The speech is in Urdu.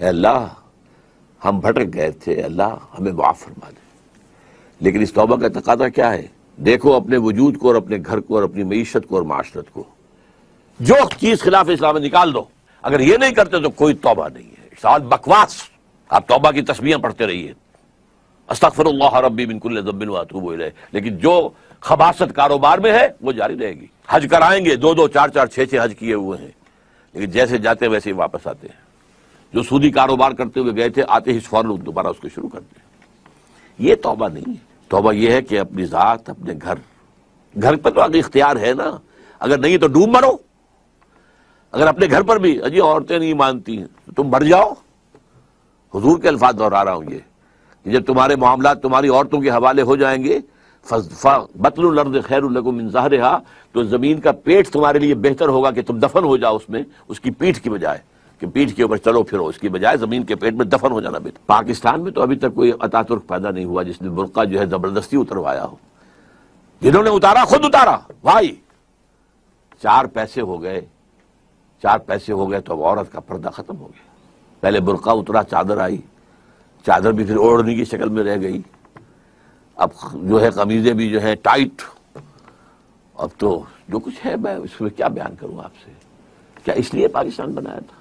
اے اللہ ہم بھٹک گئے تھے، اللہ ہمیں معاف فرما دے. لیکن اس توبہ کا تقاضا کیا ہے؟ دیکھو اپنے وجود کو اور اپنے گھر کو اور اپنی معیشت کو اور معاشرت کو، جو چیز خلاف اسلام ہے نکال دو. اگر یہ نہیں کرتے تو کوئی توبہ نہیں ہے، سال بکواس. آپ توبہ کی تسبیحیں پڑھتے رہیے، استغفر اللہ ربی من کل ذنب واتوب الیہ، لیکن جو خباثت کاروبار میں ہے وہ جاری رہے گی. حج کرائیں گے، 2 4 6 حج کیے ہوئے ہیں، لیکن جیسے جاتے ویسے ہی واپس آتے ہیں. جو سودی کاروبار کرتے ہوئے گئے تھے، آتے ہی فوراً دوبارہ اس کو شروع کرتے ہیں. یہ توبہ نہیں ہے. توبہ یہ ہے کہ اپنی ذات، اپنے گھر پہ تو آگے اختیار ہے نا، اگر نہیں تو ڈوب مرو. اگر اپنے گھر پر بھی اجی عورتیں نہیں مانتی ہیں تو تم مر جاؤ. حضور کے الفاظ دہرا رہا ہوں یہ کہ جب تمہارے معاملات تمہاری عورتوں کے حوالے ہو جائیں گے، بطن الارض خیر لکم من ظہرہا، تو زمین کا پیٹ تمہارے لیے بہتر ہوگا کہ تم دفن ہو جاؤ اس میں، اس کی پیٹھ کی بجائے کہ پیٹھ کے اوپر چلو پھرو، اس کی بجائے زمین کے پیٹ میں دفن ہو جانا بہتر. پاکستان میں تو ابھی تک کوئی اتا ترک پیدا نہیں ہوا جس نے برقع جو ہے زبردستی اتروایا ہو. جنہوں نے اتارا خود اتارا بھائی. 4 پیسے ہو گئے تو اب عورت کا پردہ ختم ہو گیا. پہلے برقع اترا، چادر آئی، چادر بھی پھر اوڑھنے کی شکل میں رہ گئی. اب جو ہے قمیضیں بھی جو ہے ٹائٹ. اب تو جو کچھ ہے میں اس میں کیا بیان کروں آپ سے. کیا اس لیے پاکستان بنایا تھا؟